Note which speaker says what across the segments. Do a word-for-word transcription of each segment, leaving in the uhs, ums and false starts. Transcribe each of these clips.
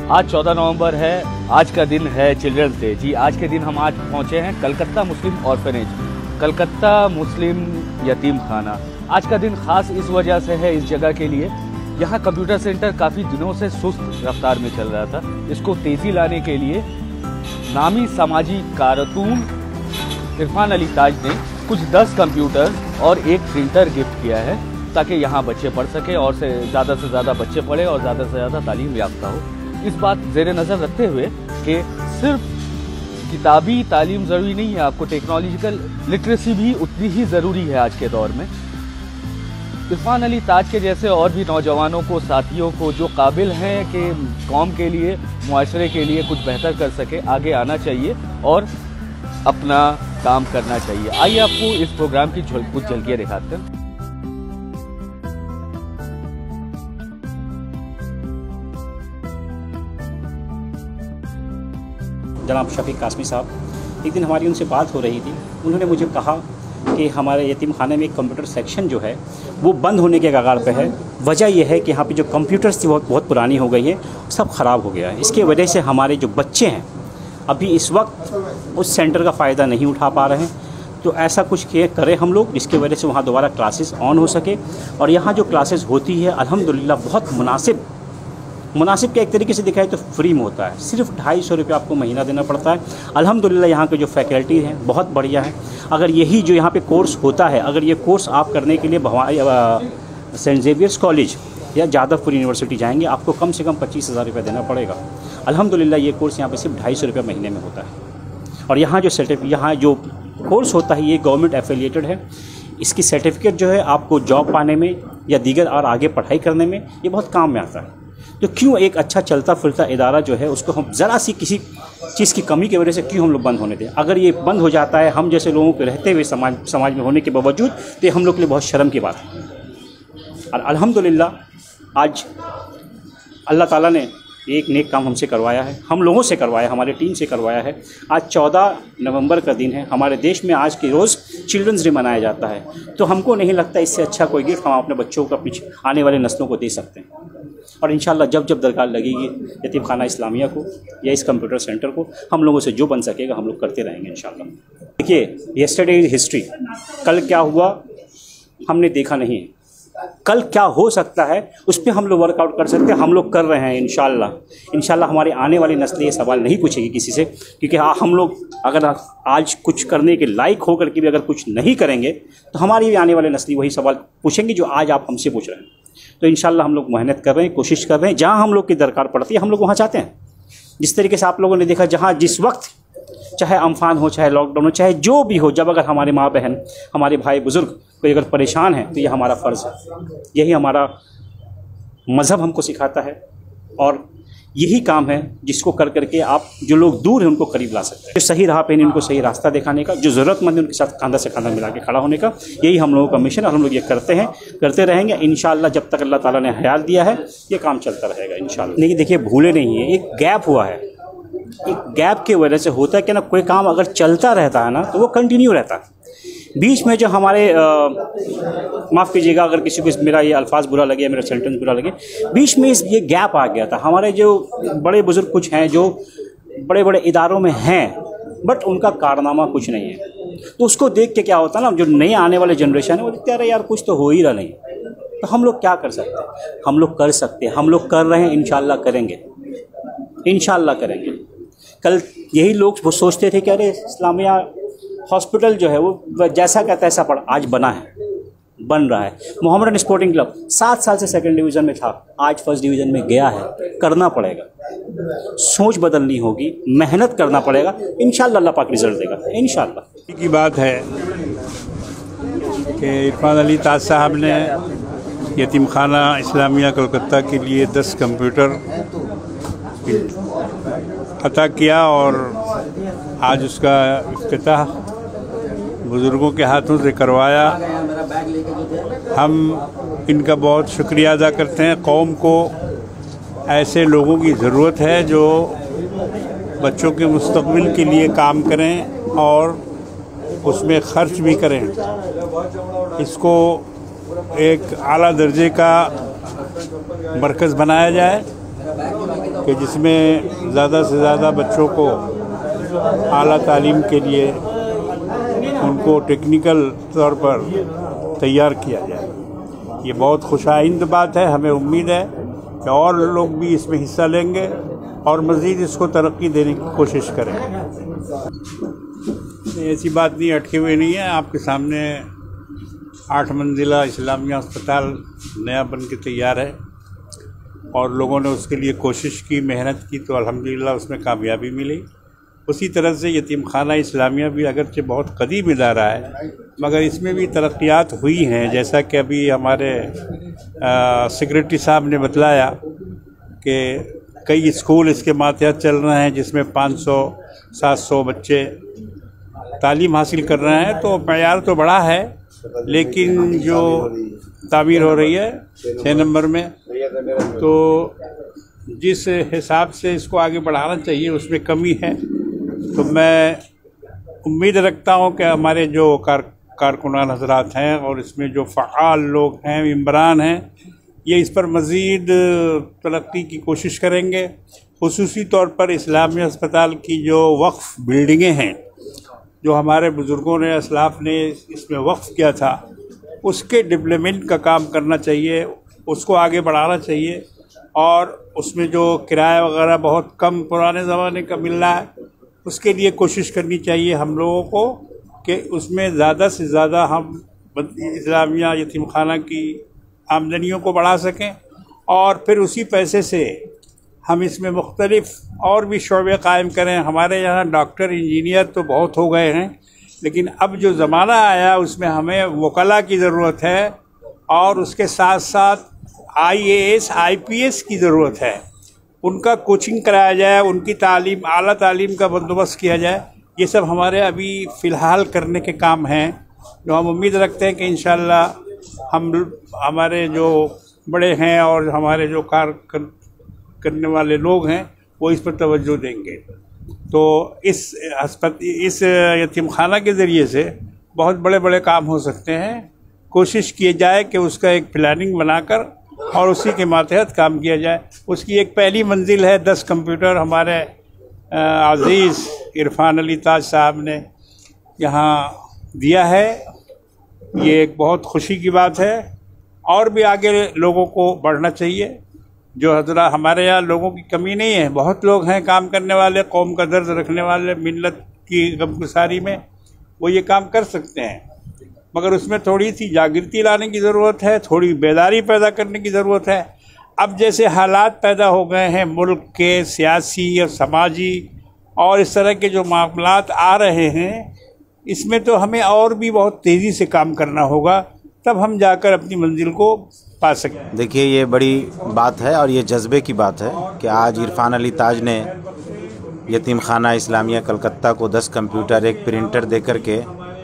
Speaker 1: आज चौदह नवंबर है, आज का दिन है चिल्ड्रंस डे। जी, आज के दिन हम आज पहुंचे हैं कलकत्ता मुस्लिम ऑर्फनेज, कलकत्ता मुस्लिम यतीम खाना। आज का दिन खास इस वजह से है इस जगह के लिए, यहाँ कंप्यूटर सेंटर काफ़ी दिनों से सुस्त रफ्तार में चल रहा था। इसको तेज़ी लाने के लिए नामी समाजी कारकुन इरफान अली ताज ने कुछ दस कंप्यूटर और एक प्रिंटर गिफ्ट किया है ताकि यहाँ बच्चे पढ़ सके और से ज़्यादा से ज़्यादा बच्चे पढ़े और ज़्यादा से ज़्यादा तालीम याफ्ता हो। इस बात ज़ेरे नज़र रखते हुए कि सिर्फ किताबी तालीम ज़रूरी नहीं है, आपको टेक्नोलॉजिकल लिटरेसी भी उतनी ही ज़रूरी है आज के दौर में। इरफान अली ताज के जैसे और भी नौजवानों को, साथियों को जो काबिल हैं कि कौम के लिए, मुआशरे के लिए कुछ बेहतर कर सके, आगे आना चाहिए और अपना काम करना चाहिए। आइए आपको इस प्रोग्राम की कुछ झलकियाँ दिखाते हैं।
Speaker 2: जनाब शफीक कासमी साहब, एक दिन हमारी उनसे बात हो रही थी। उन्होंने मुझे कहा कि हमारे यतीम खाने में एक कंप्यूटर सेक्शन जो है वो बंद होने के कगार पे है। वजह यह है कि यहाँ पे जो कंप्यूटर्स थी वो बहुत पुरानी हो गई है, सब ख़राब हो गया है। इसके वजह से हमारे जो बच्चे हैं अभी इस वक्त उस सेंटर का फ़ायदा नहीं उठा पा रहे हैं। तो ऐसा कुछ करें हम लोग जिसकी वजह से वहाँ दोबारा क्लासेस ऑन हो सके। और यहाँ जो क्लासेस होती है अल्हम्दुलिल्लाह बहुत मुनासिब मुनासिब के एक तरीके से दिखाए तो फ्री में होता है। सिर्फ ढाई सौ रुपये आपको महीना देना पड़ता है। अल्हम्दुलिल्लाह यहाँ के जो फैकल्टी हैं बहुत बढ़िया है। अगर यही जो यहाँ पे कोर्स होता है, अगर ये कोर्स आप करने के लिए भवानी सेंट जेवियर्स कॉलेज या जादवपुर यूनिवर्सिटी जाएंगे, आपको कम से कम पच्चीस हज़ार रुपये देना पड़ेगा। अल्हम्दुलिल्लाह ये कोर्स यहाँ पे सिर्फ ढाई सौ रुपये महीने में होता है। और यहाँ जो सर्टिफिकेट यहाँ जो कोर्स होता है ये गवर्नमेंट एफिलिएटेड है। इसकी सर्टिफिकेट जो है आपको जॉब पाने में या दीगर और आगे पढ़ाई करने में ये बहुत काम में आता है। तो क्यों एक अच्छा चलता फिरता इदारा जो है उसको हम ज़रा सी किसी चीज़ की कमी की वजह से क्यों हम लोग बंद होने दें। अगर ये बंद हो जाता है हम जैसे लोगों के रहते हुए समाज समाज में होने के बावजूद, तो ये हम लोग के लिए बहुत शर्म की बात है। और अल्हम्दुलिल्लाह आज अल्लाह ताला ने एक नेक काम हमसे करवाया है, हम लोगों से करवाया, हमारे टीम से करवाया है। आज चौदह नवंबर का दिन है। हमारे देश में आज के रोज़ चिल्ड्रंस डे मनाया जाता है। तो हमको नहीं लगता इससे अच्छा कोई गिफ्ट हम अपने बच्चों का पीछे आने वाले नस्लों को दे सकते हैं। और इंशाल्लाह जब जब दरकार लगेगी यतीम खाना इस्लामिया को या इस कंप्यूटर सेंटर को, हम लोगों से जो बन सकेगा हम लोग करते रहेंगे इंशाल्लाह। देखिए, येस्टरडे इज़ हिस्ट्री। कल क्या हुआ हमने देखा नहीं, कल क्या हो सकता है उस पर हम लोग वर्कआउट कर सकते हैं। हम लोग कर रहे हैं इंशाल्लाह। इंशाल्लाह हमारी आने वाली नस्लें ये सवाल नहीं पूछेगी किसी से, क्योंकि हाँ हम लोग अगर आज कुछ करने के लायक होकर के भी अगर कुछ नहीं करेंगे तो हमारी भी आने वाली नस्लें वही सवाल पूछेंगी जो आज आप हमसे पूछ रहे हैं। तो इंशाल्लाह हम लोग मेहनत कर रहे हैं, कोशिश कर रहे हैं। जहाँ हम लोग की दरकार पड़ती है हम लोग वहाँ चाहते हैं। जिस तरीके से आप लोगों ने देखा, जहाँ जिस वक्त चाहे अम्फान हो, चाहे लॉकडाउन हो, चाहे जो भी हो, जब अगर हमारे माँ बहन, हमारे भाई बुज़ुर्ग कोई अगर परेशान है तो यह हमारा फ़र्ज़ है। यही हमारा मज़हब हमको सिखाता है और यही काम है जिसको कर करके आप जो लोग दूर हैं उनको करीब ला सकते हैं। जो सही राह पे नहीं उनको सही रास्ता दिखाने का, जो ज़रूरतमंद है उनके साथ खांधा से खांधा मिला के खड़ा होने का, यही हम लोगों का मिशन है और हम लोग ये करते हैं, करते रहेंगे इंशाल्लाह। जब तक अल्लाह ताला ने हयात दिया है ये काम चलता रहेगा इंशाल्लाह। नहीं देखिए, भूले नहीं है, एक गैप हुआ है। एक गैप की वजह से होता है कि ना कोई काम अगर चलता रहता है ना तो वो कंटिन्यू रहता है। बीच में जो हमारे माफ़ कीजिएगा अगर किसी को मेरा ये अल्फाज बुरा लगे, मेरा सेंटेंस बुरा लगे, बीच में इस ये गैप आ गया था। हमारे जो बड़े बुजुर्ग कुछ हैं जो बड़े बड़े इदारों में हैं बट उनका कारनामा कुछ नहीं है, तो उसको देख के क्या होता है ना, जो नए आने वाले जनरेशन है वो देखते रहे यार कुछ तो हो ही रहा नहीं। तो हम लोग क्या कर सकते हैं, हम लोग कर सकते हैं, हम लोग कर रहे हैं, इंशाल्लाह करेंगे, इंशाल्लाह करेंगे। कल यही लोग वो सोचते थे कि अरे इस्लामिया हॉस्पिटल जो है वो जैसा का तैसा पड़ा, आज बना है, बन रहा है। मोहम्मदन स्पोर्टिंग क्लब सात साल से सेकंड डिवीज़न में था, आज फर्स्ट डिवीज़न में गया है। करना पड़ेगा, सोच बदलनी होगी, मेहनत करना पड़ेगा, इंशाल्लाह अल्लाह पाक रिजल्ट देगा इंशाल्लाह।
Speaker 3: की बात है कि इरफान अली ताज साहब ने यतीम खाना इस्लामिया कलकत्ता के लिए दस कंप्यूटर अता किया और आज उसका इफ्तिताह बुज़ुर्गों के हाथों से करवाया। हम इनका बहुत शुक्रिया अदा करते हैं। कौम को ऐसे लोगों की ज़रूरत है जो बच्चों के मुस्तक़बिल के लिए काम करें और उसमें ख़र्च भी करें। इसको एक आला दर्जे का मरकज़ बनाया जाए कि जिसमें ज़्यादा से ज़्यादा बच्चों को आला तालीम के लिए उनको टेक्निकल तौर पर तैयार किया जाए। ये बहुत खुशाइंद बात है। हमें उम्मीद है कि और लोग भी इसमें हिस्सा लेंगे और मज़ीद इसको तरक्की देने की कोशिश करेंगे। ऐसी बात नहीं, अटके हुए नहीं है। आपके सामने आठ मंजिला इस्लामिया अस्पताल नया बन के तैयार है और लोगों ने उसके लिए कोशिश की, मेहनत की, तो अल्हम्दुलिल्लाह उसमें कामयाबी मिली। उसी तरह से यतीम खाना इस्लामिया भी अगरचे बहुत कदीम इदारा है, मगर इसमें भी तरक्यात हुई हैं। जैसा कि अभी हमारे सेक्रेटरी साहब ने बतलाया कि कई स्कूल इसके मातहत चल रहे हैं जिसमें पाँच सौ सात सौ बच्चे तालीम हासिल कर रहे हैं। तो मयार तो बड़ा है, लेकिन जो तामीर हो रही है छः नंबर में, तो जिस हिसाब से इसको आगे बढ़ाना चाहिए उसमें कमी है। तो मैं उम्मीद रखता हूं कि हमारे जो कार कारकुनान हजरात हैं और इसमें जो फ़आल लोग हैं, मेंबरान हैं, ये इस पर मज़ीद तरक्की की कोशिश करेंगे। खुसूसी तौर पर इस्लामी अस्पताल की जो वक्फ बिल्डिंगें हैं, जो हमारे बुज़ुर्गों ने, असलाफ़ ने इसमें वक्फ किया था, उसके डेवलपमेंट का काम करना चाहिए, उसको आगे बढ़ाना चाहिए। और उसमें जो किराया वगैरह बहुत कम पुराने ज़माने का मिल रहा है, उसके लिए कोशिश करनी चाहिए हम लोगों को कि उसमें ज़्यादा से ज़्यादा हम इस्लामिया यतीम खाना की आमदनियों को बढ़ा सकें और फिर उसी पैसे से हम इसमें मुख्तलिफ और भी शोबे कायम करें। हमारे यहाँ डॉक्टर, इंजीनियर तो बहुत हो गए हैं, लेकिन अब जो ज़माना आया उसमें हमें वकला की ज़रूरत है और उसके साथ साथ I A S, I P S की ज़रूरत है। उनका कोचिंग कराया जाए, उनकी तालीम, आला तालीम का बंदोबस्त किया जाए। ये सब हमारे अभी फ़िलहाल करने के काम हैं, जो हम उम्मीद रखते हैं कि इंशाअल्लाह हम हमारे जो बड़े हैं और हमारे जो कार कर, करने वाले लोग हैं वो इस पर तवज्जो देंगे। तो इस अस्पताल, इस यतीम खाना के ज़रिए से बहुत बड़े बड़े काम हो सकते हैं। कोशिश किए जाए कि उसका एक प्लानिंग बनाकर और उसी के मातहत काम किया जाए। उसकी एक पहली मंजिल है, दस कंप्यूटर हमारे अज़ीज़ इरफान अली ताज साहब ने यहाँ दिया है। ये एक बहुत खुशी की बात है और भी आगे लोगों को बढ़ना चाहिए। जो हजरा हमारे यहाँ लोगों की कमी नहीं है, बहुत लोग हैं काम करने वाले, कौम का दर्द रखने वाले, मिल्लत की गमगुसारी में वो ये काम कर सकते हैं, मगर उसमें थोड़ी सी जागृति लाने की ज़रूरत है, थोड़ी बेदारी पैदा करने की ज़रूरत है। अब जैसे हालात पैदा हो गए हैं मुल्क के सियासी और समाजी और इस तरह के जो मामलात आ रहे हैं, इसमें तो हमें और भी बहुत तेज़ी से काम करना होगा, तब हम जाकर अपनी मंजिल को पा सकें।
Speaker 4: देखिए, ये बड़ी बात है और ये जज्बे की बात है कि आज इरफान अली ताज ने यतीम खाना इस्लामिया कलकत्ता को दस कंप्यूटर, एक प्रिंटर दे कर के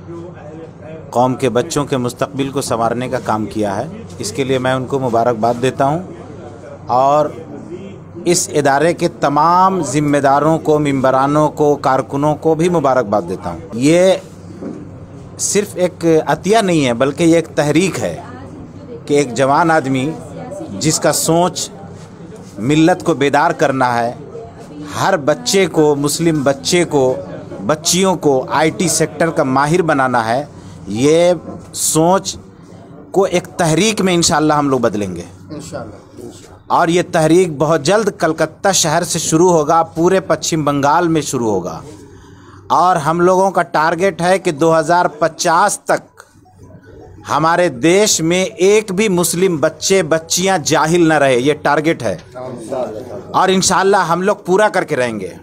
Speaker 4: कौम के बच्चों के मुस्तकबिल को संवारने का काम किया है। इसके लिए मैं उनको मुबारकबाद देता हूं और इस इदारे के तमाम ज़िम्मेदारों को, मेंबरानों को, कारकुनों को भी मुबारकबाद देता हूं। ये सिर्फ एक अतिया नहीं है, बल्कि ये एक तहरीक है कि एक जवान आदमी जिसका सोच मिल्लत को बेदार करना है, हर बच्चे को, मुस्लिम बच्चे को, बच्चियों को आईटी सेक्टर का माहिर बनाना है, ये सोच को एक तहरीक में इंशाअल्लाह हम लोग बदलेंगे इंशाअल्लाह। और ये तहरीक बहुत जल्द कलकत्ता शहर से शुरू होगा, पूरे पश्चिम बंगाल में शुरू होगा और हम लोगों का टारगेट है कि दो हज़ार पचास तक हमारे देश में एक भी मुस्लिम बच्चे, बच्चियां जाहिल न रहे। ये टारगेट है और इंशाअल्लाह हम लोग पूरा करके रहेंगे।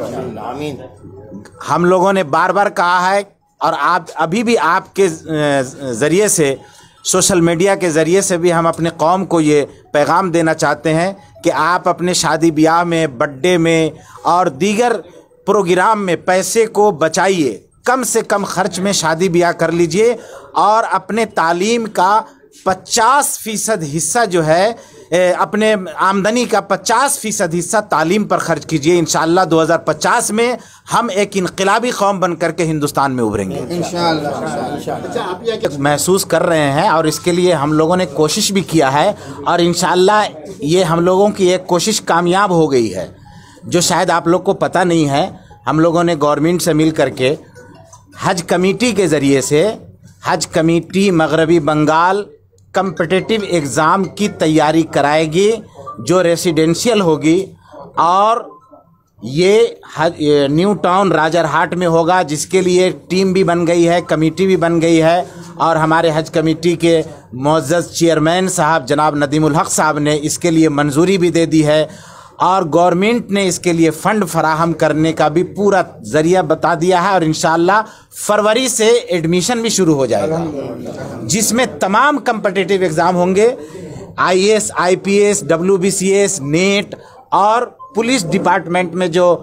Speaker 4: हम लोगों ने बार बार कहा है और आप अभी भी आपके ज़रिए से, सोशल मीडिया के ज़रिए से भी हम अपने कौम को ये पैगाम देना चाहते हैं कि आप अपने शादी ब्याह में, बर्थडे में और दीगर प्रोग्राम में पैसे को बचाइए, कम से कम खर्च में शादी ब्याह कर लीजिए और अपने तालीम का पचास फ़ीसद हिस्सा जो है, अपने आमदनी का पचास फ़ीसद हिस्सा तालीम पर खर्च कीजिए। इंशाअल्लाह दो हज़ार पचास में हम एक इनकलाबी कौम बन करके हिंदुस्तान में उभरेंगे इंशाअल्लाह। आप यह महसूस कर रहे हैं और इसके लिए हम लोगों ने कोशिश भी किया है और इंशाअल्लाह ये हम लोगों की एक कोशिश कामयाब हो गई है। जो शायद आप लोग को पता नहीं है, हम लोगों ने गवर्नमेंट से मिल करके हज कमेटी के ज़रिए से हज कमेटी मगरबी बंगाल कम्पिटिटिव एग्ज़ाम की तैयारी कराएगी, जो रेसिडेंशियल होगी, और ये हज न्यू टाउन राजरहाट में होगा, जिसके लिए टीम भी बन गई है, कमेटी भी बन गई है, और हमारे हज कमेटी के मुअज़्ज़ज़ चेयरमैन साहब जनाब नदीमुल हक साहब ने इसके लिए मंजूरी भी दे दी है, और गवर्नमेंट ने इसके लिए फ़ंड फराहम करने का भी पूरा ज़रिया बता दिया है, और इंशाअल्लाह फरवरी से एडमिशन भी शुरू हो जाएगा, जिसमें तमाम कम्पिटिटिव एग्ज़ाम होंगे, I A S, I P S, W B C S, NET, और पुलिस डिपार्टमेंट में जो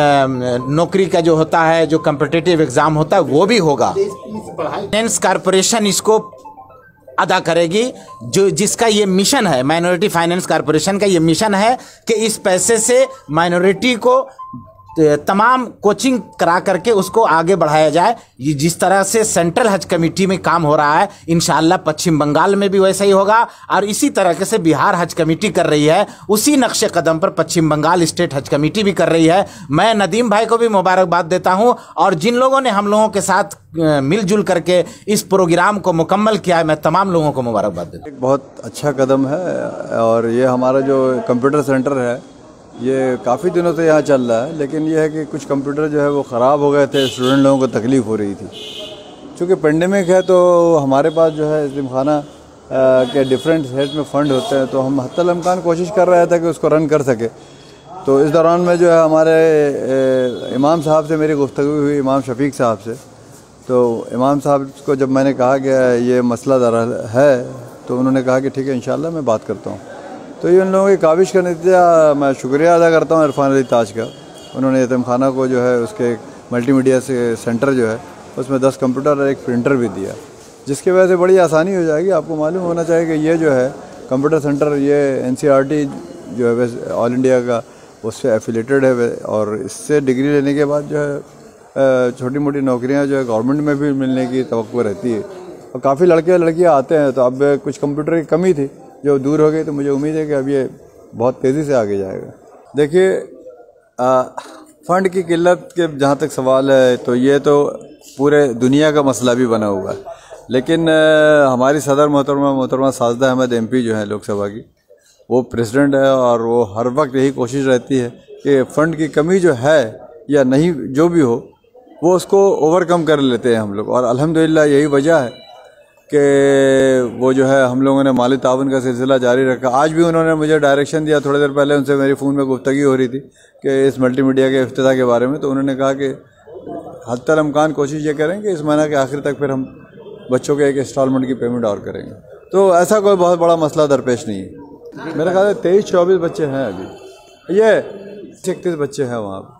Speaker 4: नौकरी का जो होता है, जो कम्पिटिटिव एग्ज़ाम होता है, वो भी होगा। फाइनेंस कॉरपोरेशन इसको अदा करेगी, जो जिसका ये मिशन है, माइनॉरिटी फाइनेंस कॉरपोरेशन का ये मिशन है कि इस पैसे से माइनॉरिटी को तमाम कोचिंग करा करके उसको आगे बढ़ाया जाए। ये जिस तरह से सेंट्रल हज कमेटी में काम हो रहा है, इंशाअल्लाह पश्चिम बंगाल में भी वैसा ही होगा, और इसी तरह से बिहार हज कमेटी कर रही है, उसी नक्शे कदम पर पश्चिम बंगाल स्टेट हज कमेटी भी कर रही है। मैं नदीम भाई को भी मुबारकबाद देता हूं, और जिन लोगों ने हम लोगों के साथ मिलजुल करके इस प्रोग्राम को मुकम्मल किया है, मैं तमाम लोगों को मुबारकबाद देता हूँ।
Speaker 5: एक बहुत अच्छा कदम है, और ये हमारा जो कंप्यूटर सेंटर है ये काफ़ी दिनों से यहाँ चल रहा है, लेकिन ये है कि कुछ कंप्यूटर जो है वो ख़राब हो गए थे, स्टूडेंट लोगों को तकलीफ़ हो रही थी। चूँकि पेंडेमिक है तो हमारे पास जो है यतीमखाना के डिफरेंट स्टेट में फ़ंड होते हैं, तो हम हत्तल इम्कान कोशिश कर रहे थे कि उसको रन कर सके। तो इस दौरान में जो है हमारे इमाम साहब से मेरी गुफ्तगू हुई, इमाम शफीक साहब से। तो इमाम साहब को जब मैंने कहा कि ये मसला दरअसल है, तो उन्होंने कहा कि ठीक है इंशाल्लाह मैं बात करता हूँ। तो ये उन लोगों की काविश का नतीजा, मैं शुक्रिया अदा करता हूँ इरफान अली ताज का। उन्होंने यतीमखाना को जो है उसके मल्टीमीडिया से सेंटर जो है उसमें दस कंप्यूटर और एक प्रिंटर भी दिया, जिसकी वजह से बड़ी आसानी हो जाएगी। आपको मालूम होना चाहिए कि ये जो है कंप्यूटर सेंटर ये एन सी आर टी जो है वैसे ऑल इंडिया का उससे एफिलेटेड है, और इससे डिग्री लेने के बाद जो है छोटी मोटी नौकरियाँ जो है गवर्नमेंट में भी मिलने की तवक्को रहती है, और काफ़ी लड़के लड़कियाँ आते हैं। तो अब कुछ कंप्यूटर की कमी थी जो दूर हो गई, तो मुझे उम्मीद है कि अब ये बहुत तेज़ी से आगे जाएगा। देखिए, फ़ंड की किल्लत के जहाँ तक सवाल है, तो ये तो पूरे दुनिया का मसला भी बना हुआ है, लेकिन आ, हमारी सदर मोहतरमा मोहतरमा साजदा अहमद एम पी जो है लोकसभा की, वो प्रेसिडेंट है, और वो हर वक्त यही कोशिश रहती है कि फ़ंड की कमी जो है या नहीं जो भी हो, वो उसको ओवरकम कर लेते हैं हम लोग, और अल्हम्दुलिल्लाह यही वजह है कि वो जो है हम लोगों ने माली ताउन का सिलसिला जारी रखा। आज भी उन्होंने मुझे डायरेक्शन दिया, थोड़ी देर पहले उनसे मेरी फ़ोन में गुफ्तगी हो रही थी कि इस मल्टीमीडिया के इफ्तिताह के बारे में, तो उन्होंने कहा कि हत्तल इम्कान कोशिश ये करें कि इस महीने के आखिर तक फिर हम बच्चों के एक इंस्टॉलमेंट की पेमेंट और करेंगे। तो ऐसा कोई बहुत बड़ा मसला दरपेश नहीं है। मेरा ख्याल है तेईस चौबीस बच्चे हैं अभी, ये इकतीस बच्चे हैं वहाँ पर।